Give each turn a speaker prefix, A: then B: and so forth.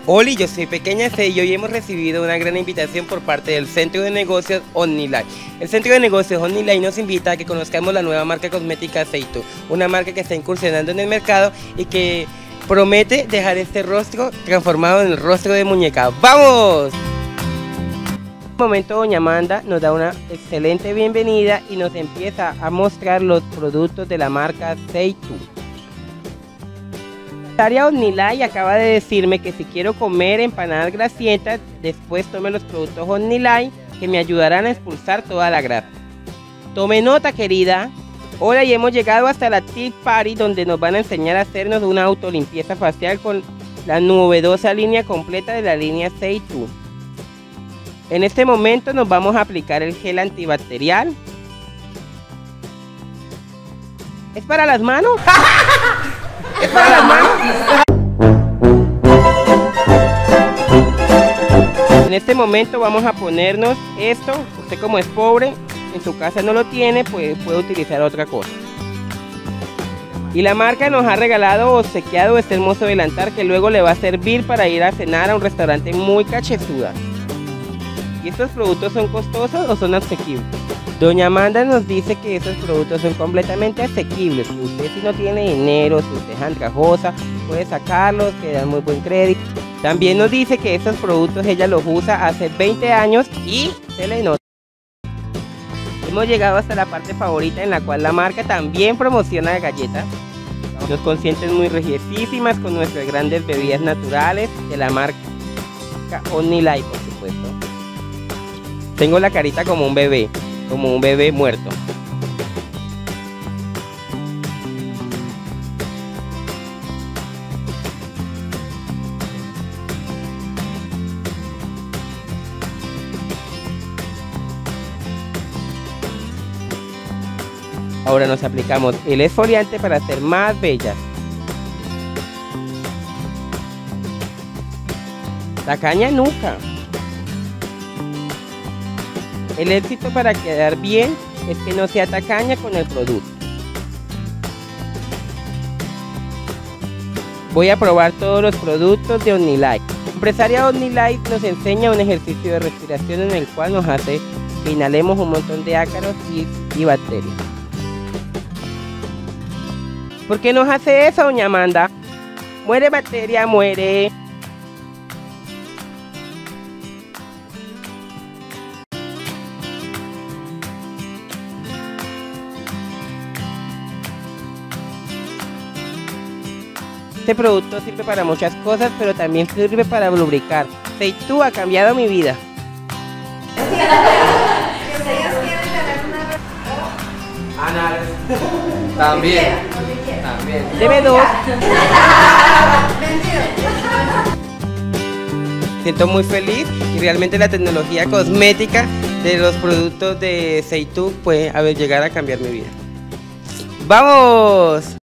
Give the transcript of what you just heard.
A: Hola, yo soy Pequeña C y hoy hemos recibido una gran invitación por parte del Centro de Negocios OmniLife. El Centro de Negocios OmniLife nos invita a que conozcamos la nueva marca cosmética Seitu, una marca que está incursionando en el mercado y que promete dejar este rostro transformado en el rostro de muñeca. ¡Vamos! En este momento doña Amanda nos da una excelente bienvenida y nos empieza a mostrar los productos de la marca Seitu. Taria OmniLife acaba de decirme que si quiero comer empanadas grasientas, después tome los productos OmniLife que me ayudarán a expulsar toda la grasa. Tome nota, querida. Hola, y hemos llegado hasta la Tea Party, donde nos van a enseñar a hacernos una autolimpieza facial con la novedosa línea completa de la línea Seitu. En este momento nos vamos a aplicar el gel antibacterial. ¿Es para las manos? ¿Es para las manos? En este momento vamos a ponernos esto. Usted, como es pobre, en su casa no lo tiene, pues puede utilizar otra cosa. Y la marca nos ha regalado o obsequiado este hermoso delantal que luego le va a servir para ir a cenar a un restaurante muy cachezuda. ¿Y estos productos son costosos o son asequibles? Doña Amanda nos dice que estos productos son completamente asequibles. Usted, si no tiene dinero, si usted es andrajosa, puede sacarlos, que dan muy buen crédito. También nos dice que estos productos ella los usa hace 20 años y se le nota. Hemos llegado hasta la parte favorita, en la cual la marca también promociona galletas. Nos consienten muy religiosísimas con nuestras grandes bebidas naturales de la marca OmniLife, por supuesto. Tengo la carita como un bebé muerto. Ahora nos aplicamos el exfoliante para hacer más bellas. La caña nuca. El éxito para quedar bien es que no sea tacaña con el producto. Voy a probar todos los productos de OmniLife. Empresaria OmniLife nos enseña un ejercicio de respiración en el cual nos hace que inhalemos un montón de ácaros y bacterias. ¿Por qué nos hace eso, doña Amanda? Muere bacteria, muere. Este producto sirve para muchas cosas, pero también sirve para lubricar. Seitu ha cambiado mi vida.
B: También.
A: Deme dos. Siento muy feliz y realmente la tecnología cosmética de los productos de Seitu puede llegar a cambiar mi vida. ¡Vamos!